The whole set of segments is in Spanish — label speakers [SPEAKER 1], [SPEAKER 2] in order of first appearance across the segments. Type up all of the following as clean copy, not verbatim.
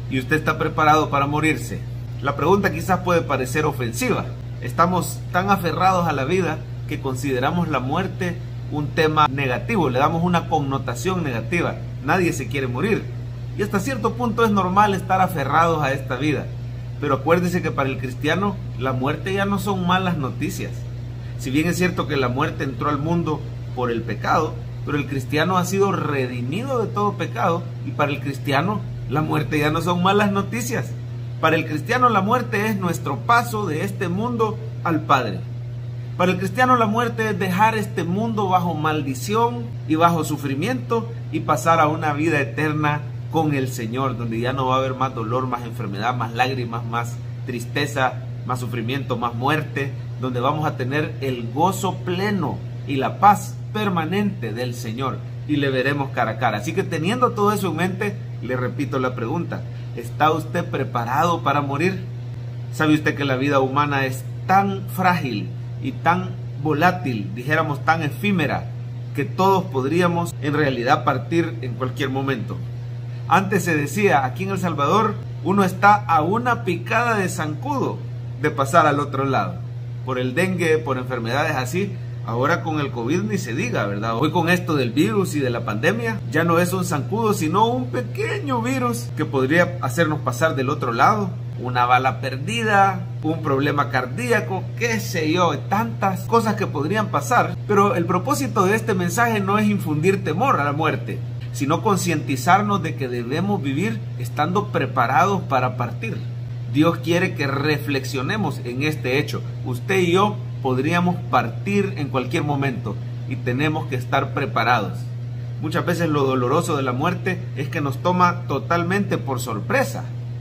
[SPEAKER 1] y usted está preparado para morirse. La pregunta quizás puede parecer ofensiva. Estamos tan aferrados a la vida que consideramos la muerte un tema negativo, le damos una connotación negativa. Nadie se quiere morir. Y hasta cierto punto es normal estar aferrados a esta vida. Pero acuérdese que para el cristiano la muerte ya no son malas noticias. Si bien es cierto que la muerte entró al mundo por el pecado, pero el cristiano ha sido redimido de todo pecado, y para el cristiano la muerte ya no son malas noticias. Para el cristiano la muerte es nuestro paso de este mundo al Padre. Para el cristiano la muerte es dejar este mundo bajo maldición y bajo sufrimiento y pasar a una vida eterna con el Señor, donde ya no va a haber más dolor, más enfermedad, más lágrimas, más tristeza, más sufrimiento, más muerte, donde vamos a tener el gozo pleno y la paz permanente del Señor y le veremos cara a cara. Así que teniendo todo eso en mente, le repito la pregunta: ¿está usted preparado para morir? ¿Sabe usted que la vida humana es tan frágil y tan volátil, dijéramos tan efímera, que todos podríamos en realidad partir en cualquier momento? Antes se decía aquí en El Salvador, uno está a una picada de zancudo de pasar al otro lado, por el dengue, por enfermedades así. Ahora con el COVID ni se diga, ¿verdad? Hoy con esto del virus y de la pandemia, ya no es un zancudo, sino un pequeño virus que podría hacernos pasar del otro lado. Una bala perdida, un problema cardíaco, qué sé yo, tantas cosas que podrían pasar. Pero el propósito de este mensaje no es infundir temor a la muerte, sino concientizarnos de que debemos vivir estando preparados para partir. Dios quiere que reflexionemos en este hecho. Usted y yo podríamos partir en cualquier momento y tenemos que estar preparados. Muchas veces lo doloroso de la muerte es que nos toma totalmente por sorpresa.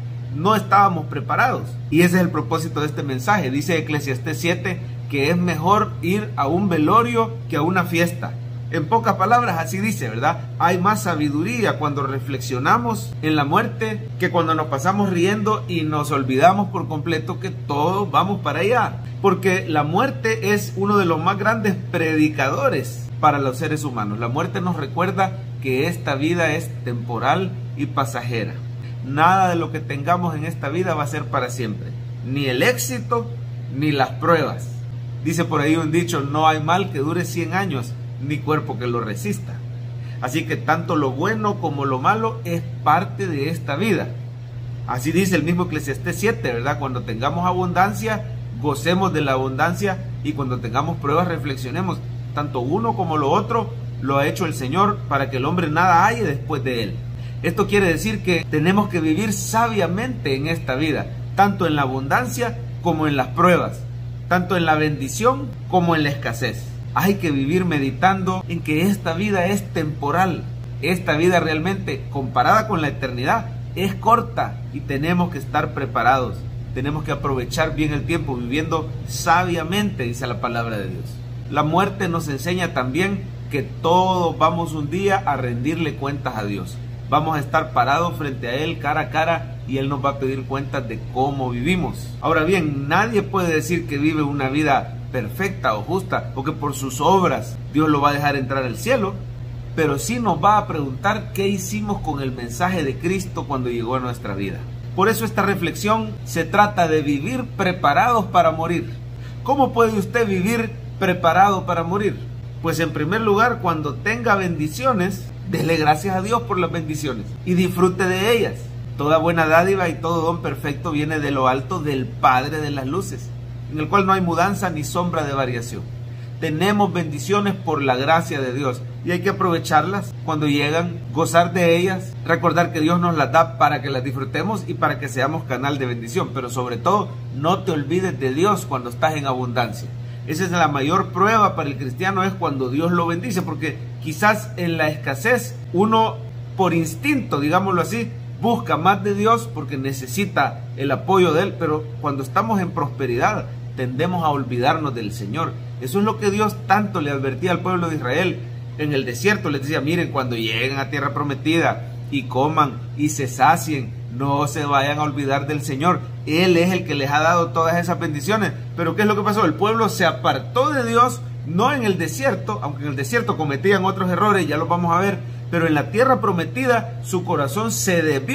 [SPEAKER 1] No estábamos preparados. Y ese es el propósito de este mensaje. Dice Eclesiastés 7 que es mejor ir a un velorio que a una fiesta. En pocas palabras así dice, ¿verdad? Hay más sabiduría cuando reflexionamos en la muerte que cuando nos pasamos riendo y nos olvidamos por completo que todos vamos para allá. Porque la muerte es uno de los más grandes predicadores para los seres humanos. La muerte nos recuerda que esta vida es temporal y pasajera. Nada de lo que tengamos en esta vida va a ser para siempre. Ni el éxito, ni las pruebas. Dice por ahí un dicho: no hay mal que dure 100 años, ni cuerpo que lo resista. Así que tanto lo bueno como lo malo es parte de esta vida. Así dice el mismo Eclesiastés 7, ¿verdad? Cuando tengamos abundancia, gocemos de la abundancia, y cuando tengamos pruebas, reflexionemos. Tanto uno como lo otro lo ha hecho el Señor para que el hombre nada halle después de él. Esto quiere decir que tenemos que vivir sabiamente en esta vida, tanto en la abundancia como en las pruebas, tanto en la bendición como en la escasez. Hay que vivir meditando en que esta vida es temporal. Esta vida realmente, comparada con la eternidad, es corta y tenemos que estar preparados. Tenemos que aprovechar bien el tiempo viviendo sabiamente, dice la palabra de Dios. La muerte nos enseña también que todos vamos un día a rendirle cuentas a Dios. Vamos a estar parados frente a Él cara a cara y Él nos va a pedir cuentas de cómo vivimos. Ahora bien, nadie puede decir que vive una vida perfecta o justa, porque por sus obras Dios lo va a dejar entrar al cielo, pero sí nos va a preguntar qué hicimos con el mensaje de Cristo cuando llegó a nuestra vida. Por eso esta reflexión se trata de vivir preparados para morir. ¿Cómo puede usted vivir preparado para morir? Pues en primer lugar, cuando tenga bendiciones, dele gracias a Dios por las bendiciones y disfrute de ellas. Toda buena dádiva y todo don perfecto viene de lo alto, del Padre de las luces, en el cual no hay mudanza ni sombra de variación. Tenemos bendiciones por la gracia de Dios y hay que aprovecharlas cuando llegan, gozar de ellas, recordar que Dios nos las da para que las disfrutemos y para que seamos canal de bendición. Pero sobre todo, no te olvides de Dios cuando estás en abundancia. Esa es la mayor prueba para el cristiano, es cuando Dios lo bendice, porque quizás en la escasez uno por instinto, digámoslo así, busca más de Dios porque necesita el apoyo de Él, pero cuando estamos en prosperidad tendemos a olvidarnos del Señor. Eso es lo que Dios tanto le advertía al pueblo de Israel en el desierto. Les decía: miren, cuando lleguen a tierra prometida y coman y se sacien, no se vayan a olvidar del Señor. Él es el que les ha dado todas esas bendiciones. Pero ¿qué es lo que pasó? El pueblo se apartó de Dios, no en el desierto, aunque en el desierto cometían otros errores, ya los vamos a ver, pero en la tierra prometida su corazón se desvió.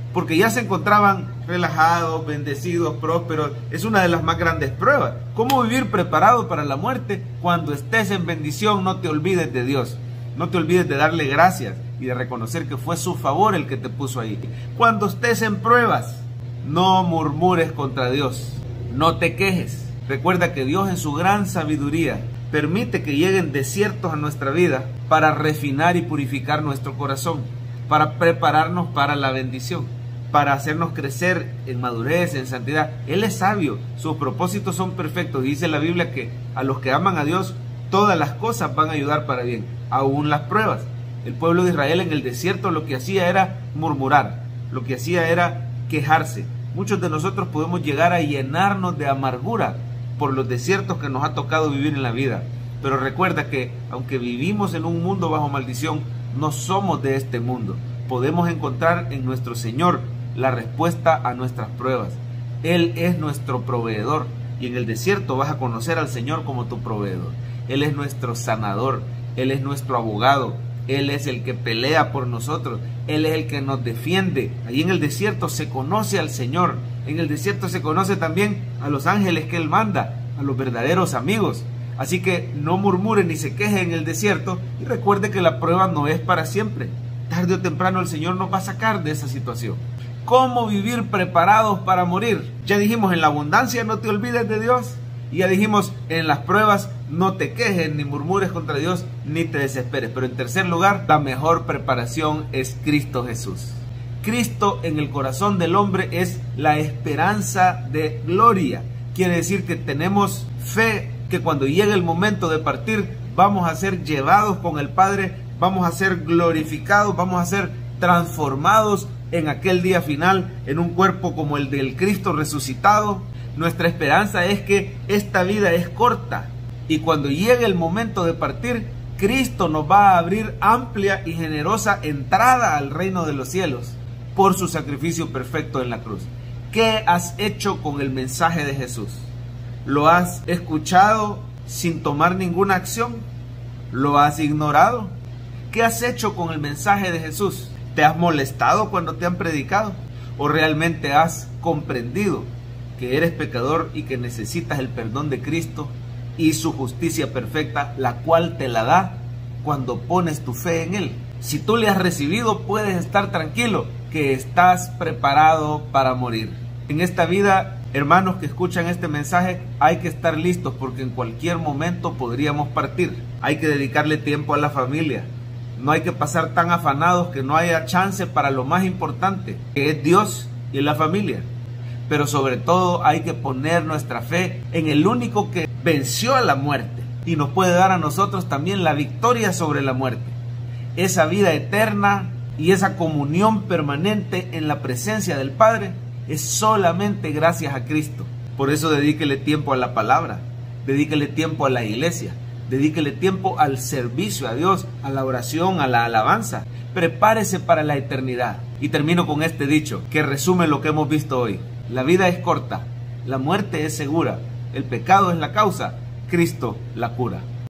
[SPEAKER 1] porque ya se encontraban relajados, bendecidos, prósperos. Es una de las más grandes pruebas. ¿Cómo vivir preparado para la muerte? Cuando estés en bendición, no te olvides de Dios. No te olvides de darle gracias y de reconocer que fue su favor el que te puso ahí. Cuando estés en pruebas, no murmures contra Dios. No te quejes. Recuerda que Dios en su gran sabiduría permite que lleguen desiertos a nuestra vida para refinar y purificar nuestro corazón, para prepararnos para la bendición, para hacernos crecer en madurez, en santidad. Él es sabio, sus propósitos son perfectos. Dice la Biblia que a los que aman a Dios, todas las cosas van a ayudar para bien, aún las pruebas. El pueblo de Israel en el desierto lo que hacía era murmurar, lo que hacía era quejarse. Muchos de nosotros podemos llegar a llenarnos de amargura por los desiertos que nos ha tocado vivir en la vida. Pero recuerda que aunque vivimos en un mundo bajo maldición, no somos de este mundo. Podemos encontrar en nuestro Señor la respuesta a nuestras pruebas. Él es nuestro proveedor y en el desierto vas a conocer al Señor como tu proveedor. Él es nuestro sanador, Él es nuestro abogado, Él es el que pelea por nosotros, Él es el que nos defiende. Allí en el desierto se conoce al Señor. En el desierto se conoce también a los ángeles que Él manda, a los verdaderos amigos. Así que no murmure ni se queje en el desierto y recuerde que la prueba no es para siempre. Tarde o temprano el Señor nos va a sacar de esa situación. ¿Cómo vivir preparados para morir? Ya dijimos, en la abundancia no te olvides de Dios. Y ya dijimos, en las pruebas no te quejes ni murmures contra Dios ni te desesperes. Pero en tercer lugar, la mejor preparación es Cristo Jesús. Cristo en el corazón del hombre es la esperanza de gloria. Quiere decir que tenemos fe que cuando llegue el momento de partir vamos a ser llevados con el Padre, vamos a ser glorificados, vamos a ser transformados en aquel día final en un cuerpo como el del Cristo resucitado. Nuestra esperanza es que esta vida es corta y cuando llegue el momento de partir, Cristo nos va a abrir amplia y generosa entrada al reino de los cielos por su sacrificio perfecto en la cruz. ¿Qué has hecho con el mensaje de Jesús? ¿Lo has escuchado sin tomar ninguna acción? ¿Lo has ignorado? ¿Qué has hecho con el mensaje de Jesús? ¿Te has molestado cuando te han predicado? ¿O realmente has comprendido que eres pecador y que necesitas el perdón de Cristo y su justicia perfecta, la cual te la da cuando pones tu fe en Él? Si tú le has recibido, puedes estar tranquilo que estás preparado para morir. En esta vida, hermanos que escuchan este mensaje, hay que estar listos porque en cualquier momento podríamos partir. Hay que dedicarle tiempo a la familia. No hay que pasar tan afanados que no haya chance para lo más importante, que es Dios y la familia. Pero sobre todo hay que poner nuestra fe en el único que venció a la muerte y nos puede dar a nosotros también la victoria sobre la muerte. Esa vida eterna y esa comunión permanente en la presencia del Padre es solamente gracias a Cristo. Por eso dedíquele tiempo a la palabra, dedíquele tiempo a la iglesia, dedíquele tiempo al servicio a Dios, a la oración, a la alabanza. Prepárese para la eternidad. Y termino con este dicho que resume lo que hemos visto hoy. La vida es corta, la muerte es segura, el pecado es la causa, Cristo la cura.